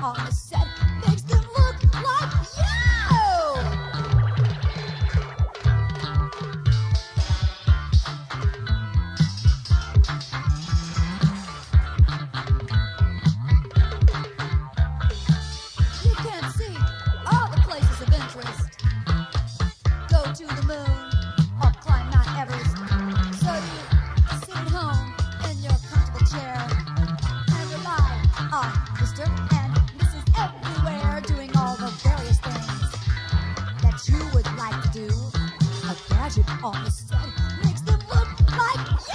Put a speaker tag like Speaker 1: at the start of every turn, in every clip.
Speaker 1: on the set makes them look like you. You can't see all the places of interest. Go to the moon or climb Mount Everest. So you sit at home in your comfortable chair and rely on Mr. and Mrs. Everywhere doing all the various things that you would like to do. A gadget on the set makes them look like you!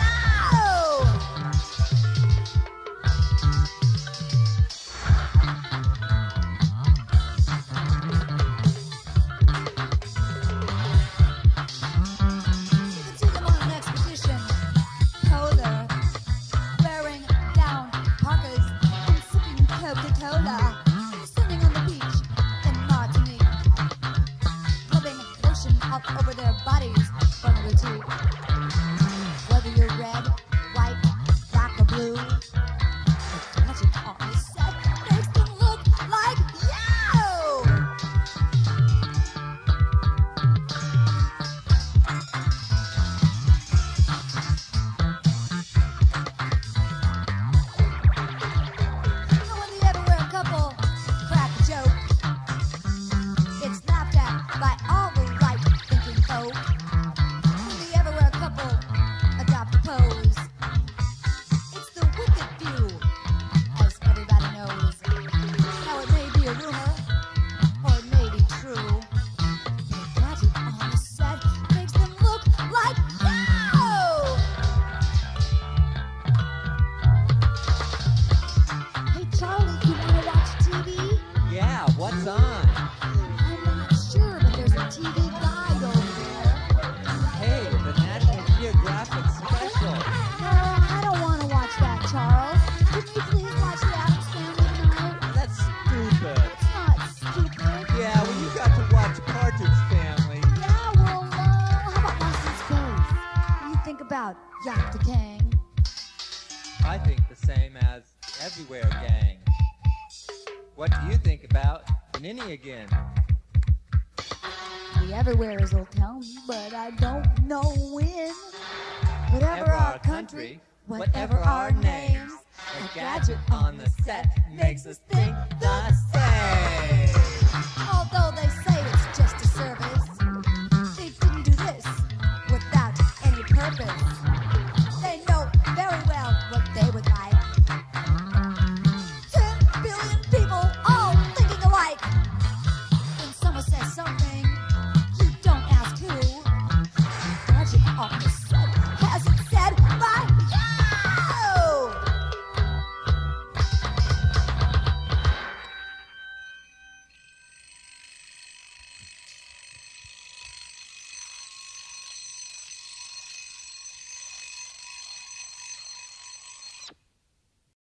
Speaker 1: You can see them on an expedition, polar, wearing down parkas and sipping Coca-Cola, sitting on the beach in Martinique, rubbing lotion up over their bodies from the teeth. Whether you're red, white, black, or blue, the gadget on the set makes them look like you! And when the everywhere couple crack a joke, it's laughed at by all the right-thinking folk. When the everywhere couple adopt a pose, it's the wicked view, as everybody knows. Now it may be a rumor, or it may be true. The gadget on the set makes them look like you! Hey Charlie, you wanna watch TV?
Speaker 2: Yeah, what's on?
Speaker 1: I'm not sure, but there's a TV guide over there.
Speaker 2: Hey, the National Geographic special.
Speaker 1: No, I don't want to watch that, Charles. Can you please watch the Addams Family tonight?
Speaker 2: That's stupid.
Speaker 1: It's not stupid.
Speaker 2: Yeah, well, you got to watch Partridge Family.
Speaker 1: Yeah, well, how about Lost in Space? What do you think about Yak the King?
Speaker 2: I think the same as Everywhere Gang. What do you think about Ninny again?
Speaker 1: The Everywheres will tell me, but I don't know when. Whatever our country, whatever our names, a gadget on the set makes us think the